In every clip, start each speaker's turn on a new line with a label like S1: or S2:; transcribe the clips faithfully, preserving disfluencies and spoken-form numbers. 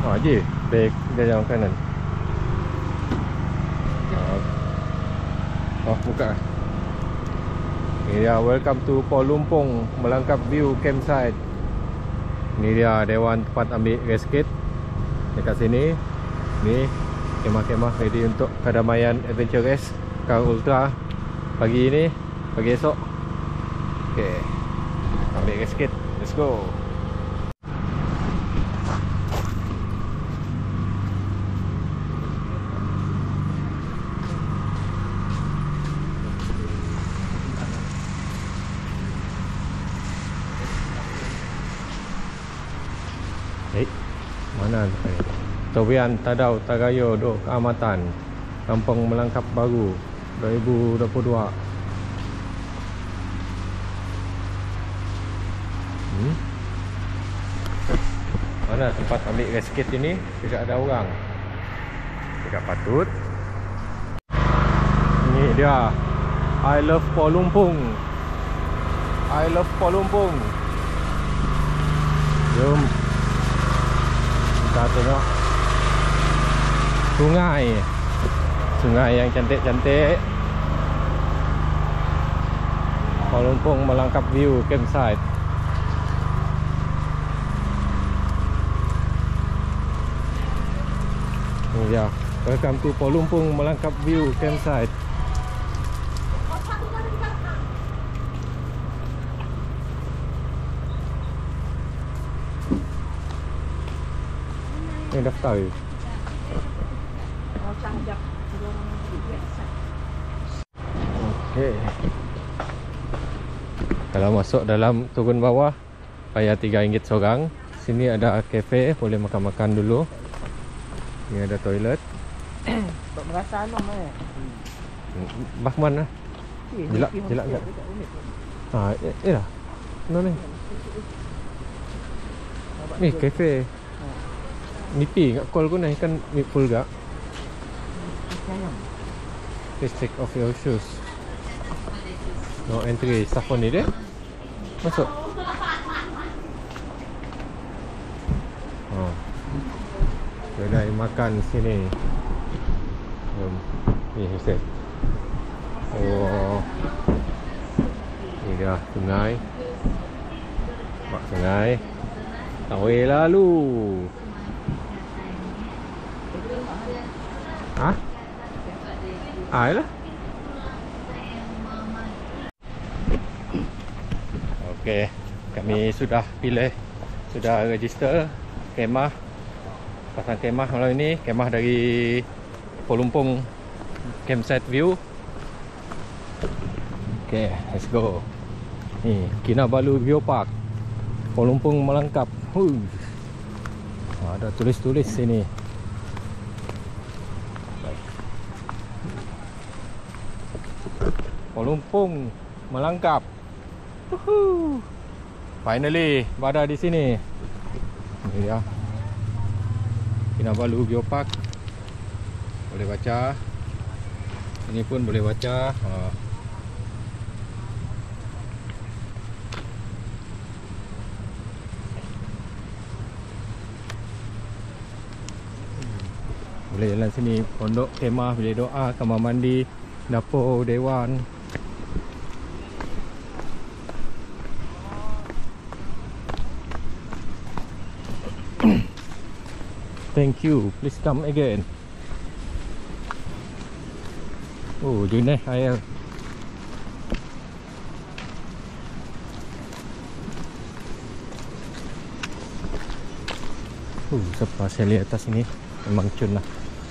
S1: Ha je, beg dia jalan kanan. Oh, buka. Ni dia, welcome to Kuala Lumpur, Melangkap View Campsite. Ni dia dewan tempat ambil rescue dekat sini. Ni kemah-kemah ready untuk kedamaian adventurous Car Ultra pagi ini, pagi esok. Okey. Ambil rescue. Let's go. Eh, mana tu? Tobian Tadau Tagayo Dok Amatan, Kampung Melangkap Baru dua ribu dua puluh dua. Hmm. Mana tempat ambil rescue ini? Tidak ada orang. Tidak patut. Ini dia. I love Kuala Lumpur. I love Kuala Lumpur. Jom kita tengok sungai. Sungai yang cantik-cantik. Kuala Lumpur Melangkap View Campsite. Ini dia. Welcome to Kuala Lumpur Melangkap View Campsite. Ini daftar je. Okey. Kalau masuk dalam turun bawah bayar tiga ringgit seorang. Sini ada kafe, boleh makan-makan dulu. Ini ada toilet.
S2: Tak merasa anom eh.
S1: Bah mana? Jelak, jelak tak? Ha, eh, eh lah. Mana ni? Ni kafe. Nipi kat call ko na ikan ni full ga. Please take off your shoes. No entry. Safon ni deh. Masuk. Oh. Kedai makan sini. Jom. Ni Ustaz. Oh. Ni dia sungai. Mak sungai. Tawai lalu. Ha? Ah, yalah. Okey, kami sudah pilih, sudah register kemah. Pasang kemah malam ini, kemah dari Kuala Lumpur Campsite View. Okey, let's go. Ni, Kinabalu Geopark, Kuala Lumpur Melangkap. Huh. Ada tulis-tulis sini. Kuala Lumpur Melangkap. Woohoo. Finally berada di sini. Ini dia. Kinabalu Geopark. Boleh baca. Ini pun boleh baca. Ha. Boleh jalan sini, pondok kemah, boleh doa, kamar mandi, dapur, dewan. Thank you, please come again. Oh, jenis air. Uh, sebab saya lihat atas ini memang cun lah.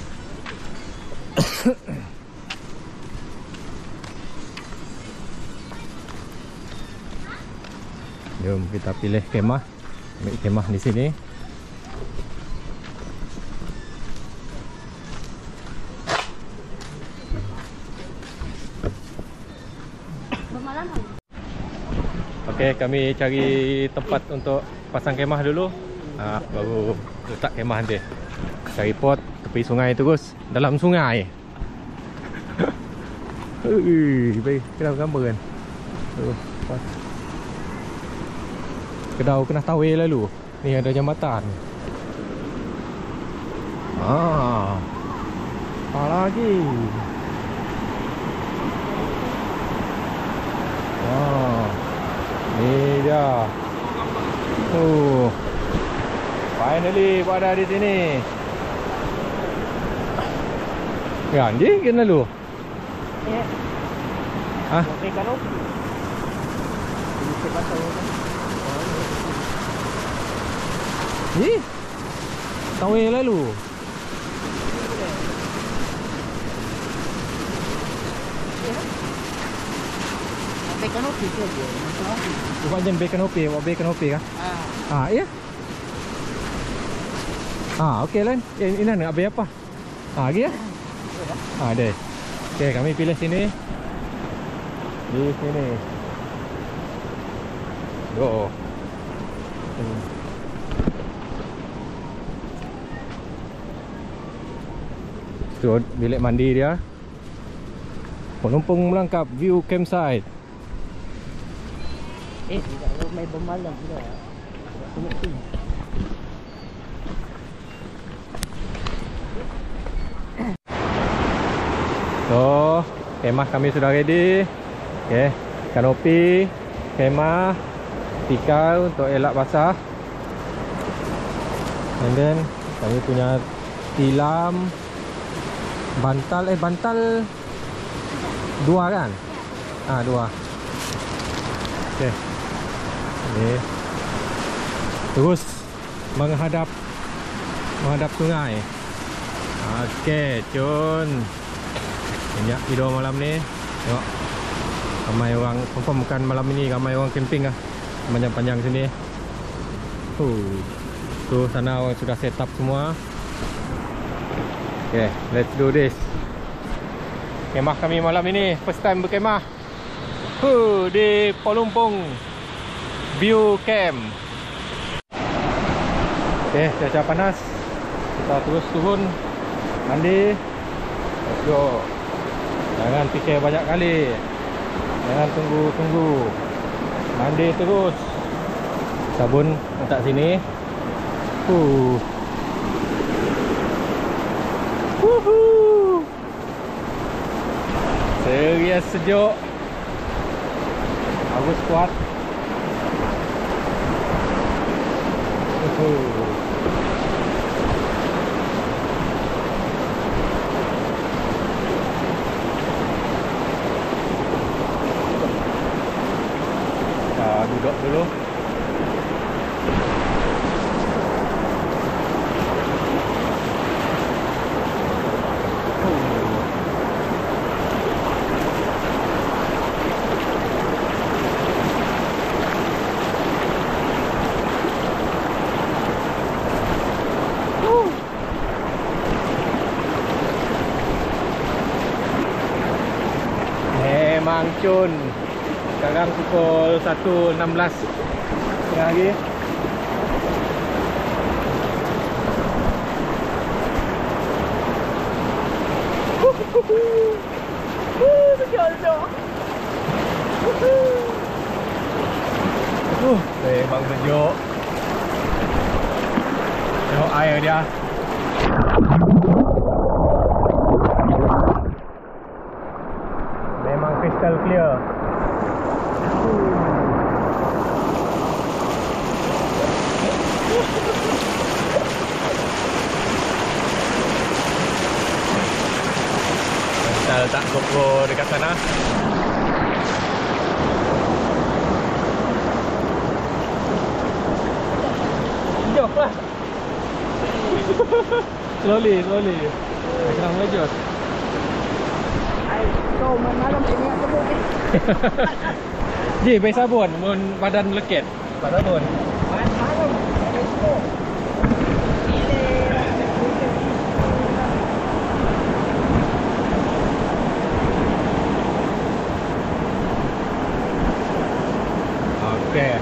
S1: Jom kita pilih kemah. Ambil kemah di sini. Okey, kami cari tempat untuk pasang kemah dulu. Ha, baru letak kemah nanti. Cari pot tepi sungai terus. Dalam sungai. Ui, baik, kena gambar kan. Uh, Kedau kena tawai lalu. Ni ada jambatan. Ah, apa lagi? Wah, ni dia. Oh, finally pada di sini. Ya, anjing kan lalu.
S2: Eh,
S1: Ah,
S2: okey kan okey. Ini sebab saya kan.
S1: ni. Tahu yang lalu.
S2: Okey kan okey je dia. Macam okey.
S1: Bukan jen bacon hopi, buat bacon hopi kah?
S2: Ah,
S1: Ah, ya. Ah, okey lan. Eh, ini nak habis apa? Ah, lagi ya? Ah, ada. Okey, kami pilih sini. Di sini. Go. Hmm. Tu bilik mandi dia. Penumpang melangkap view campsite.
S2: eh tidak ramai bermalam sudah. Tengok sini.
S1: So, kemah kami sudah ready. Okey, kanopi, kemah, tikar untuk elak basah. And then kami punya tilam, bantal eh bantal dua kan? Ah, dua. Okey. Ni. Terus menghadap menghadap sungai. Okey, cun. Banyak tidur malam ni. Tengok. Ramai orang, confirm bukan malam ini ramai orang camping lah. Panjang-panjang sini. Uh. Tu sana orang sudah set up semua. Okay, let's do this. Kemah kami malam ini first time berkemah. Huh, di Pelumpung View Camp. Okay, cuaca panas. Kita terus turun mandi. Let's go. Jangan fikir banyak kali. Jangan tunggu-tunggu. Mandi terus. Sabun letak sini. Uh. Woohoo. Serius sejuk. Bagus kuat. Uhuh. Kita duduk dulu. Memang cun. Sekarang pukul satu enam belas tengah lagi. Sejuk-sejuk. Uh, memang sejuk. Tengok air dia. Memang crystal clear. Kita letak GoPro dekat sana. Jom lah. Slowly, slowly. Kena melejut.
S2: So, malam ini aku boleh.
S1: Ji, baik sabun, mun badan leket. Pak sabun.
S2: Malam, let's go.
S1: Okey.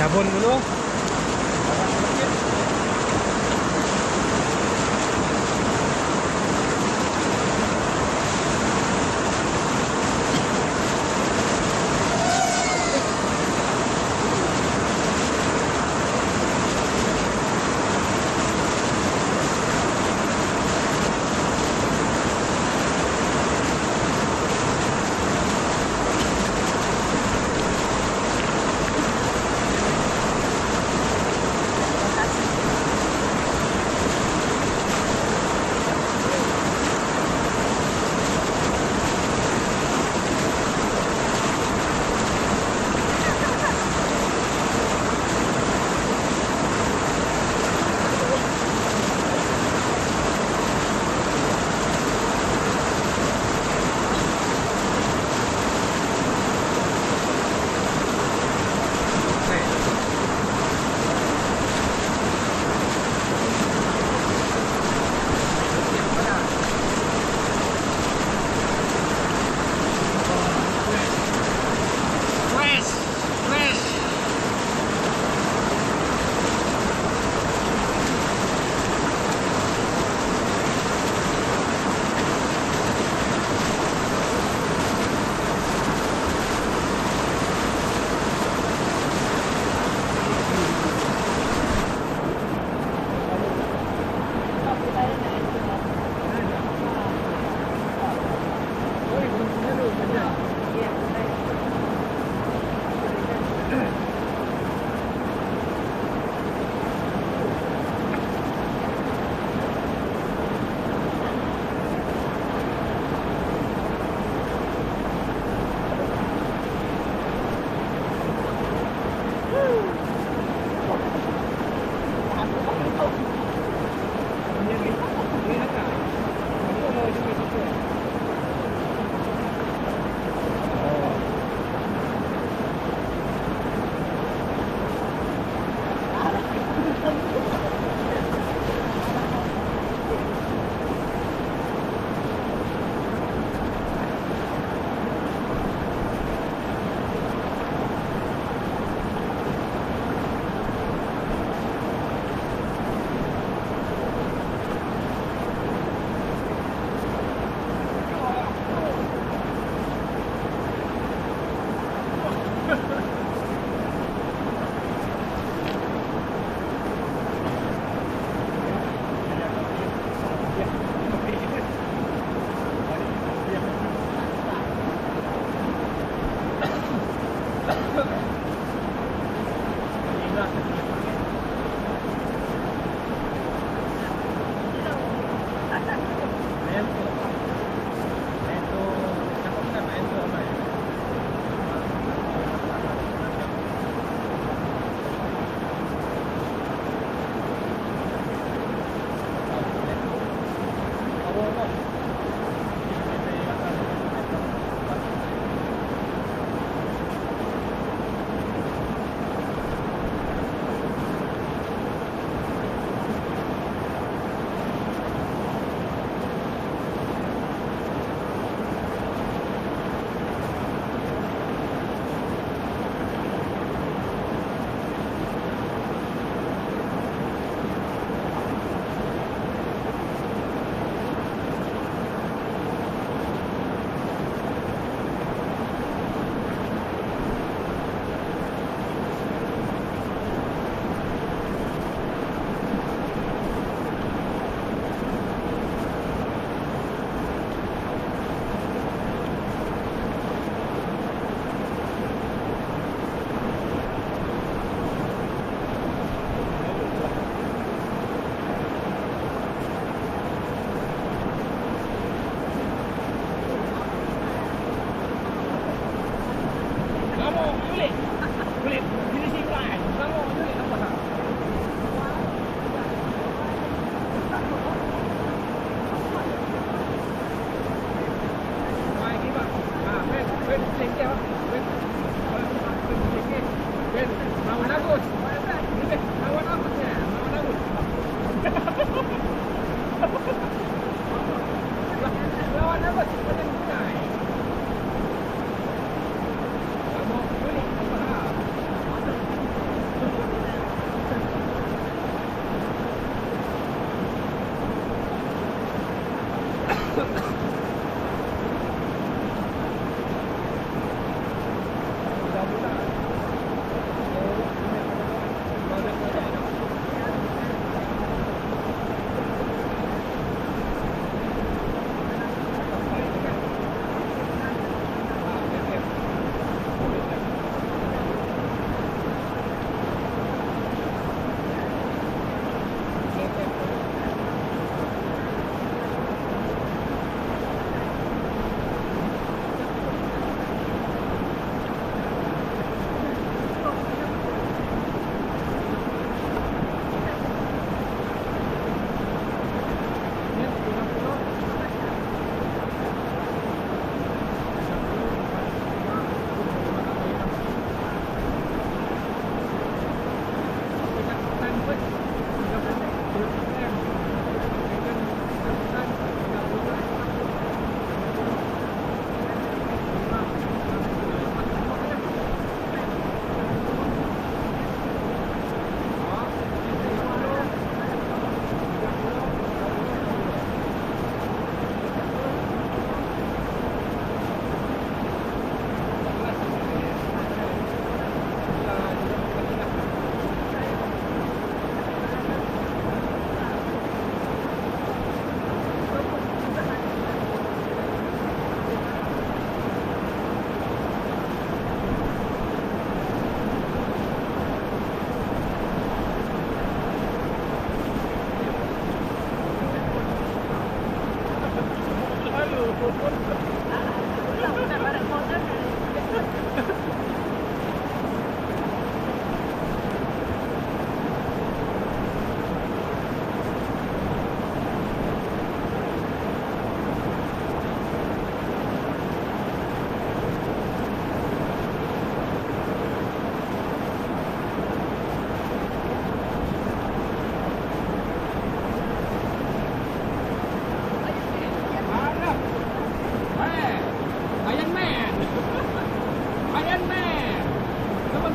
S1: Sabun dulu.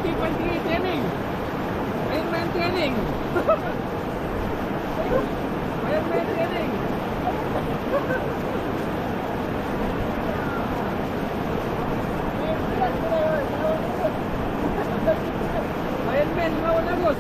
S2: point three training. Ironman training. Ironman training. Ironman lawan Agus.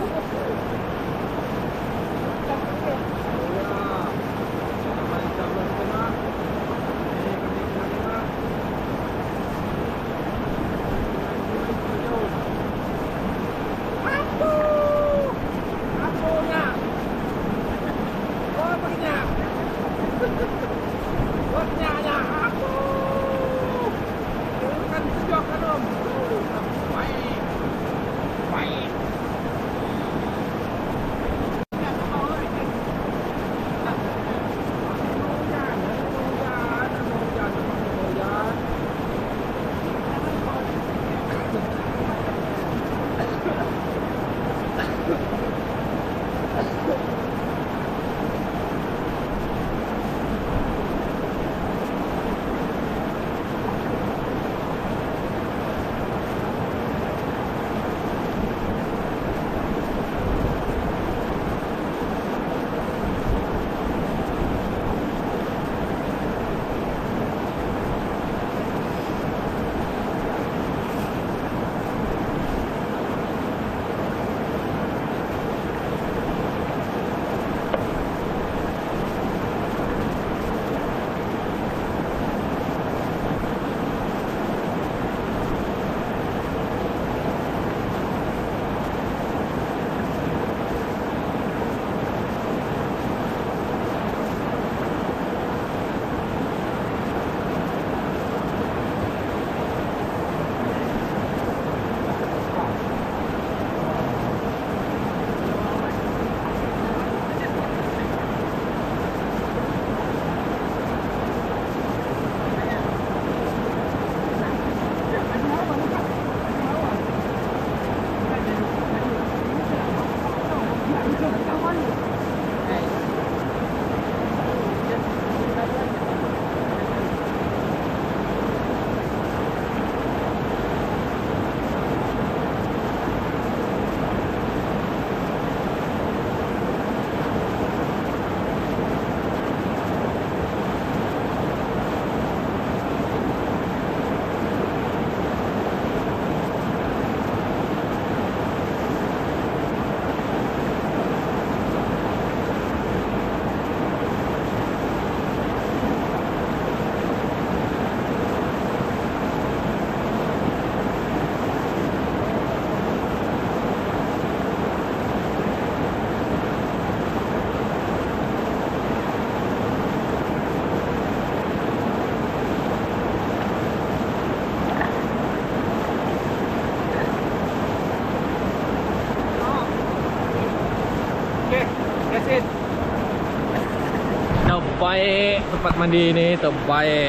S2: Terbaik tempat mandi ni, terbaik.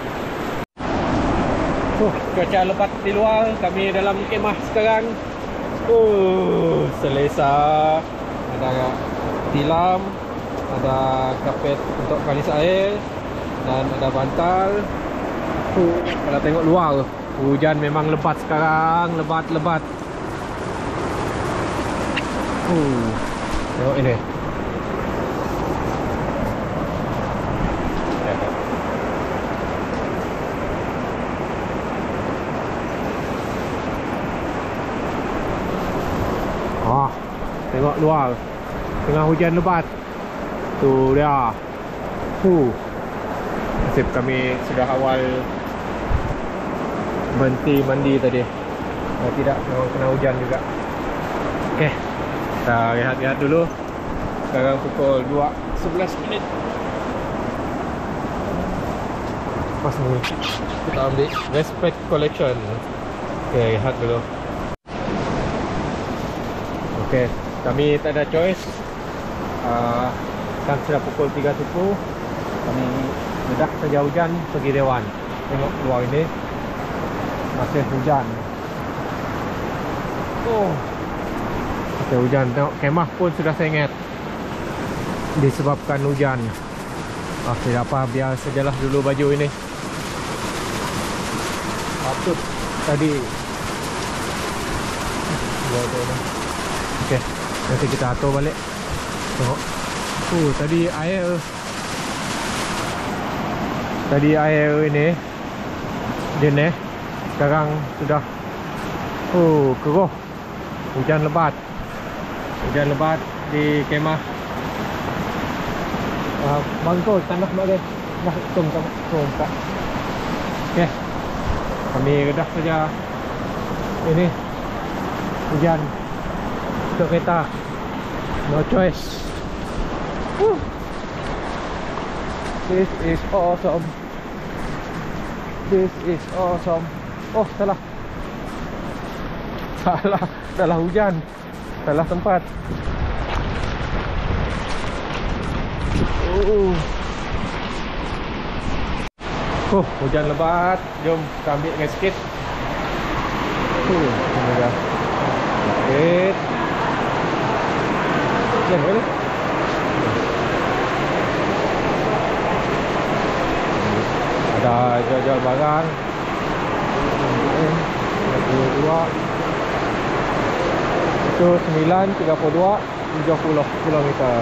S2: Uh, cuaca lebat di luar, kami dalam kemah sekarang. Uh, selesa. Ada tilam, ada kapet untuk kalis air dan ada bantal. Uh, kalau tengok luar, hujan memang lebat sekarang, lebat-lebat. Uh, tengok ini. Ah, tengok luar, tengah hujan lebat. Tu dia. Huh. Nasib kami sudah awal berhenti mandi tadi. Kalau tidak memang kena hujan juga. Okey. Kita rehat-rehat dulu. Sekarang pukul dua sebelas minit. Pas ni kita ambil Respect Collection. Okey, rehat dulu. Okey, kami tak ada choice. uh, Sekarang sudah pukul tiga suku. Kami bedah saja hujan, pergi Dewan. Tengok luar ini masih hujan. Oh, masih hujan. Tengok kemah pun sudah sengit disebabkan hujan. Ah, tidak apa, biar sajalah dulu baju ini. Patut tadi
S1: Buat tu dah. Okey, nanti kita atur balik. Tengok. Oh, tadi air Tadi air ini jenis sekarang sudah oh keruh. Hujan lebat. Hujan lebat di kemah. Uh, bangkau tanah mak dia. Dah tum tum tum tak. Okey. Kami redah saja ini hujan untuk kereta. No choice. Woo. This is awesome. This is awesome. Oh, salah. Salah, salah hujan. Salah tempat. Oh. Oh, hujan lebat. Jom kita ambil dengan sikit. Oh, ini dah. Sikit. Jangan boleh. Ada jual-jual barang. dua itu sembilan tiga puluh dua tujuh puluh kilometer.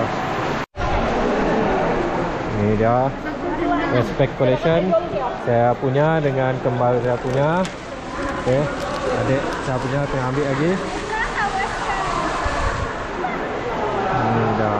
S1: Ini dia Respect Collection saya punya dengan kembar saya punya. Okey, adik saya punya tengah ambil lagi. Ini dah.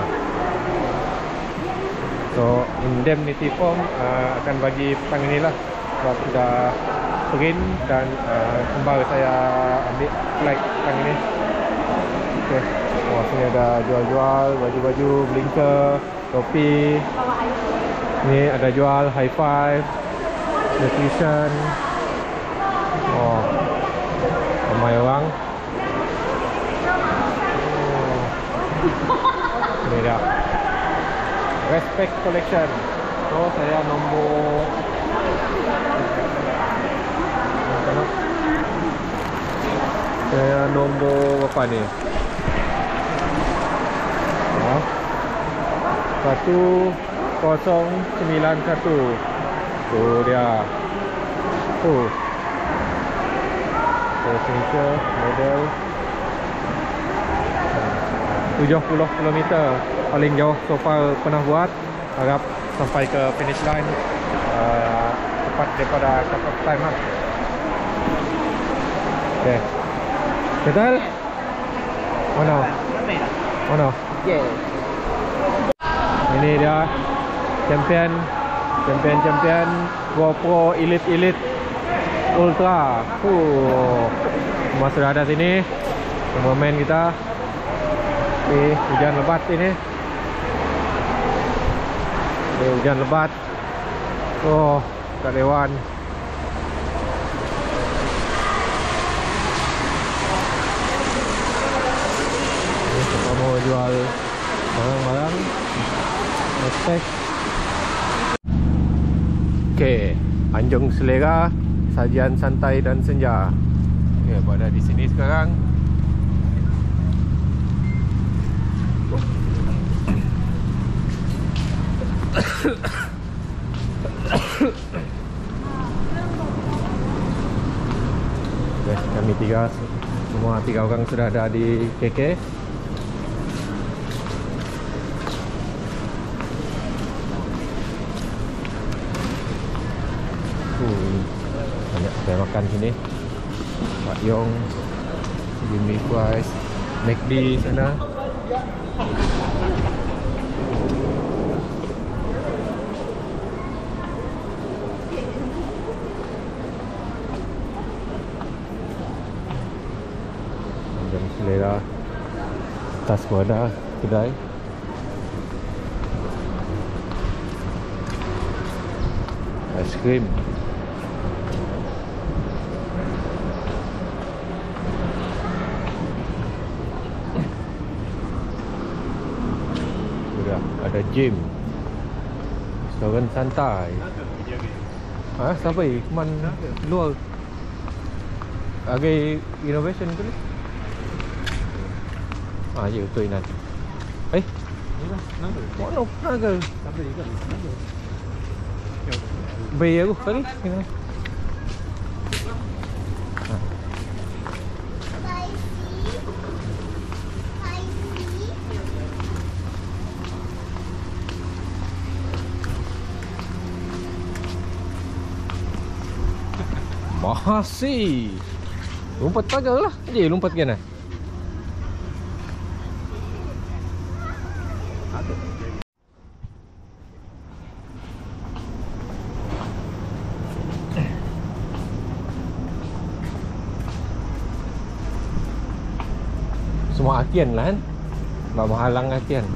S1: So indemnity form uh, akan bagi petang inilah sebab sudah print dan uh, kembar saya ambil flag petang ini. Okey. Oh, sini ada jual-jual baju-baju, blinker, topi. Ni ada jual high five, nutrition. Oh, ramai orang. Oh. Ini dia Respect Collection. So saya nombor Saya nombor berapa ni? Oh. Satu kosong sembilan satu. Tu dia. Tu. Signature model tujuh puluh kilometer. Paling jauh so far pernah buat. Harap sampai ke finish line uh, tepat daripada cut off time lah. Okay. Betul? Mana? Mana?
S2: Yeah.
S1: Ini dia champion champion champion GoPro Elite Elite Ultra. Uh, semua sudah ada sini. Semua main kita. Ini hujan lebat ini. Ini hujan lebat. Oh, tak dewan. Ini kita mau jual barang-barang. Respect. Okey, Anjung Selera, sajian santai dan senja. Okey, berada di sini sekarang. Okay, kami tiga, semua tiga orang sudah ada di K K. Uh, banyak saya makan sini. Pak Yong, Jimmy Price, McD sana. Anjung Selera. Atas pun ada kedai. Aiskrim. Sudah ada gym. Restoran santai. Ah, sampai man luar. Agai innovation ke ni? Ah, ya betul Inan. Eh, mana naga? Bayi aku tadi. Masih. Lompat pagar lah. Dia lompat kan lah. Semua Atian lah kan. Nak menghalang Atian.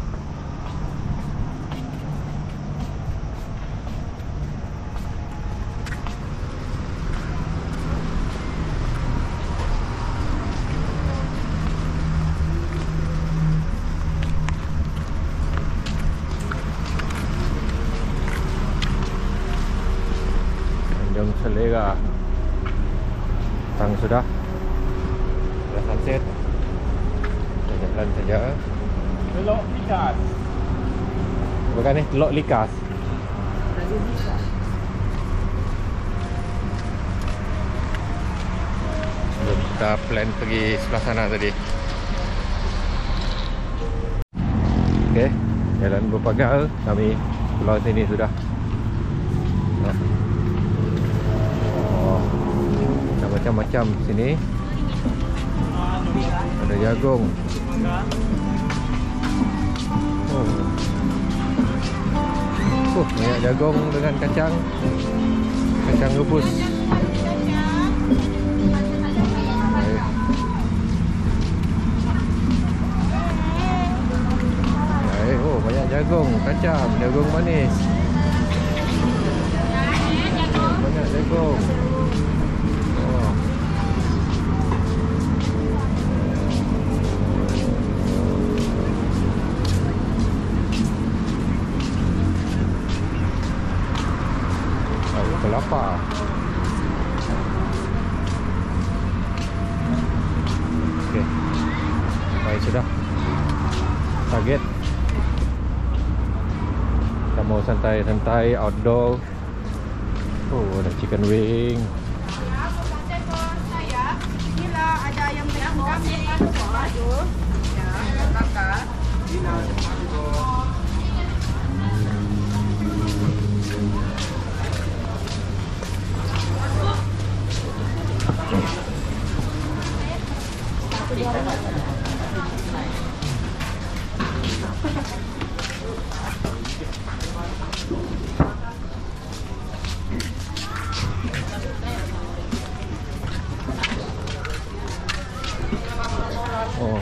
S1: Tanjung Selera. Tang sudah. Sudah sunset. Jalan saja.
S2: Telok Likas.
S1: Bukan ni, Telok Likas. Kita plan pergi sebelah sana tadi. Okey, jalan berpagar. Kami keluar sini sudah. Oh, ada macam-macam sini. Ada jagung. Oh. Oh, banyak jagung dengan kacang. Kacang rebus. Hai. Oh, banyak jagung, kacang, jagung manis. Banyak jagung. Oh. Kelapa. Okey. Baik sudah. Target. Kita mau santai-santai outdoor. Oh, ada chicken wing.
S3: Inilah ada ayam kami. Ya, kakak.
S1: Oh.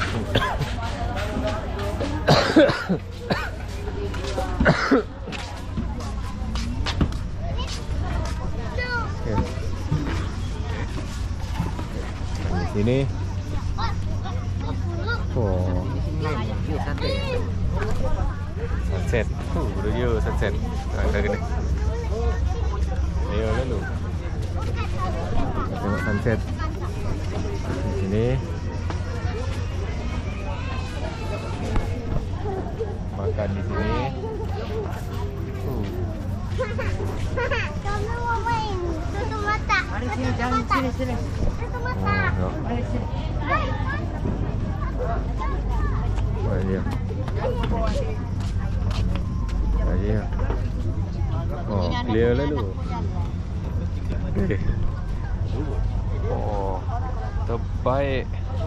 S1: Okay. Di sini. Oh. Sunset. Oh, udah dia sunset. Nah, dah kena. Ayo lalu. Tengok sunset. Di sini. Makan di sini. Uh.
S3: Kamu mau main? Tutup mata. Mari sini, jangan sini sini. Tutup mata.
S1: Oh,
S3: Mari sini.
S1: oh dia. Oh dia. Oh, clear lalu. Okay. Oh, terbaik.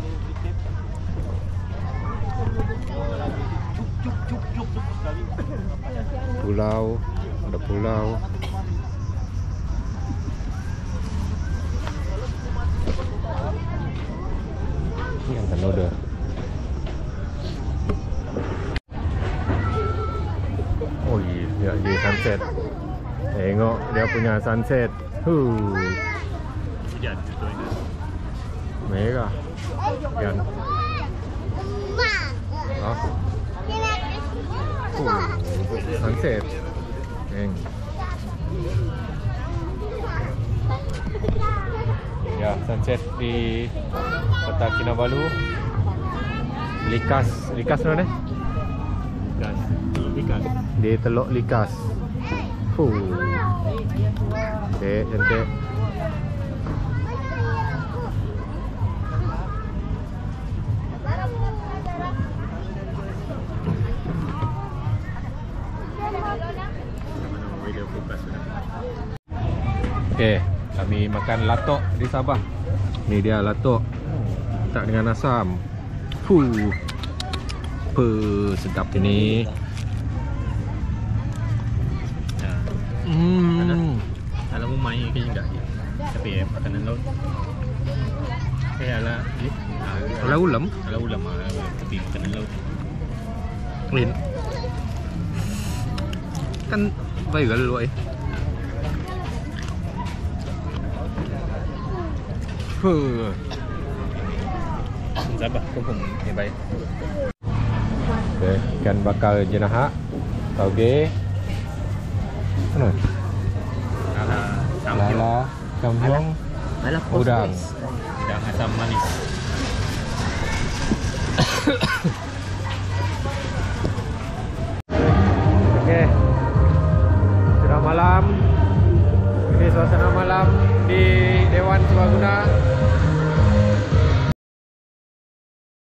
S1: Pulau, ada pulau. Ini yang Tanoda. Oh iya, dia sunset. Tengok dia punya sunset. Huh. Merah. Kan. Ah. Oh, sunset. Eng. Ya, sunset di Kota Kinabalu. Likas, Likas mana?
S2: Likas. Likas.
S1: Di Telok Likas. Fuh. Cantik, cantik. Okey, kami makan latok di Sabah. Ni dia latok. Tak dengan asam. Fuh. Apa sedap ini.
S4: Ya.
S1: Hmm.
S4: Alam umai ke juga. Tapi eh, makanan laut. Eh ala ni.
S1: Ala ulam.
S4: Ala ulam ah, tapi makanan laut.
S1: Lain. Kan viral lu eh. Huh.
S4: Sabah cũng không như vậy.
S1: Okay, ikan bakar jenahak, tauge. Ano?
S4: Lala,
S1: Lala, kamyong, udang.
S4: Udang asam manis.
S1: Okay. Sudah malam. Ini suasana malam di Dewan Serbaguna.